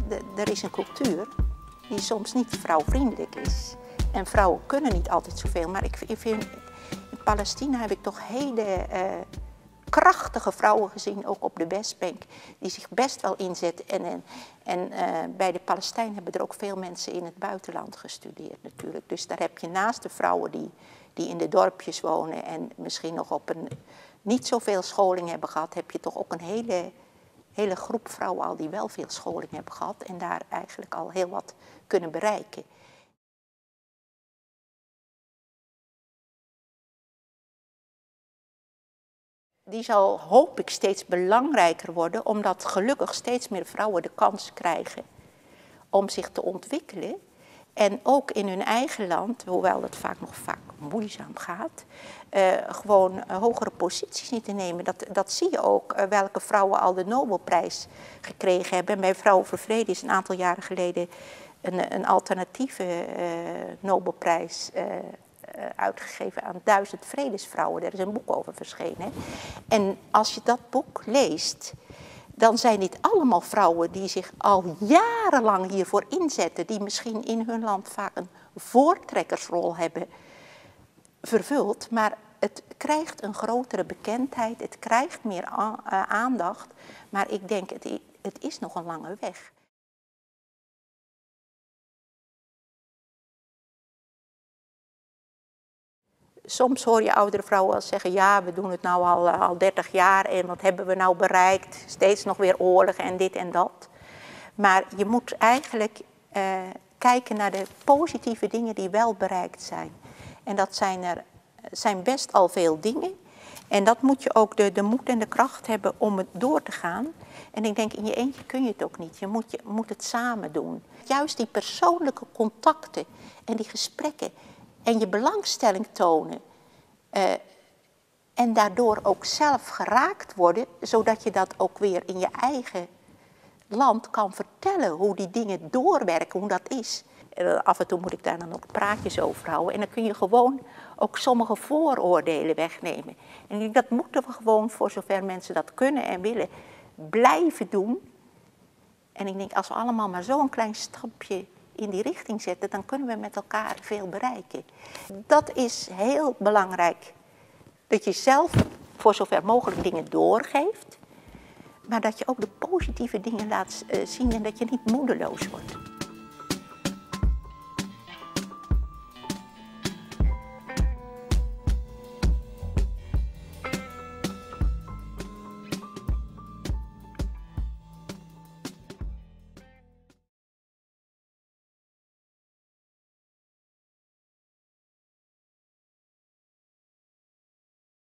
er is een cultuur die soms niet vrouwvriendelijk is. En vrouwen kunnen niet altijd zoveel. Maar ik vind, in Palestina heb ik toch hele krachtige vrouwen gezien, ook op de Westbank, die zich best wel inzetten. En bij de Palestijnen hebben er ook veel mensen in het buitenland gestudeerd natuurlijk. Dus daar heb je naast de vrouwen die in de dorpjes wonen en misschien nog op een niet zoveel scholing hebben gehad, heb je toch ook een hele groep vrouwen al die wel veel scholing hebben gehad en daar eigenlijk al heel wat kunnen bereiken. Die zal, hoop ik, steeds belangrijker worden, omdat gelukkig steeds meer vrouwen de kans krijgen om zich te ontwikkelen. En ook in hun eigen land, hoewel dat vaak moeizaam gaat, gewoon hogere posities niet te nemen. Dat zie je ook, welke vrouwen al de Nobelprijs gekregen hebben. En bij Vrouwen voor Vrede is een aantal jaren geleden een alternatieve Nobelprijs uitgegeven aan 1000 vredesvrouwen. Daar is een boek over verschenen. En als je dat boek leest, dan zijn dit allemaal vrouwen die zich al jarenlang hiervoor inzetten, die misschien in hun land vaak een voortrekkersrol hebben vervuld, maar het krijgt een grotere bekendheid, het krijgt meer aandacht, maar ik denk het is nog een lange weg. Soms hoor je oudere vrouwen wel zeggen, ja, we doen het nou al 30 jaar en wat hebben we nou bereikt? Steeds nog weer oorlog en dit en dat. Maar je moet eigenlijk kijken naar de positieve dingen die wel bereikt zijn. En dat zijn best al veel dingen. En dat moet je ook de moed en de kracht hebben om het door te gaan. En ik denk, in je eentje kun je het ook niet. Je moet het samen doen. Juist die persoonlijke contacten en die gesprekken en je belangstelling tonen. En daardoor ook zelf geraakt worden, zodat je dat ook weer in je eigen land kan vertellen, hoe die dingen doorwerken, hoe dat is. En af en toe moet ik daar dan ook praatjes over houden. En dan kun je gewoon ook sommige vooroordelen wegnemen. En ik denk, dat moeten we gewoon, voor zover mensen dat kunnen en willen, blijven doen. En ik denk, als we allemaal maar zo'n klein stapje in die richting zetten, dan kunnen we met elkaar veel bereiken. Dat is heel belangrijk. Dat je zelf voor zover mogelijk dingen doorgeeft, maar dat je ook de positieve dingen laat zien en dat je niet moedeloos wordt.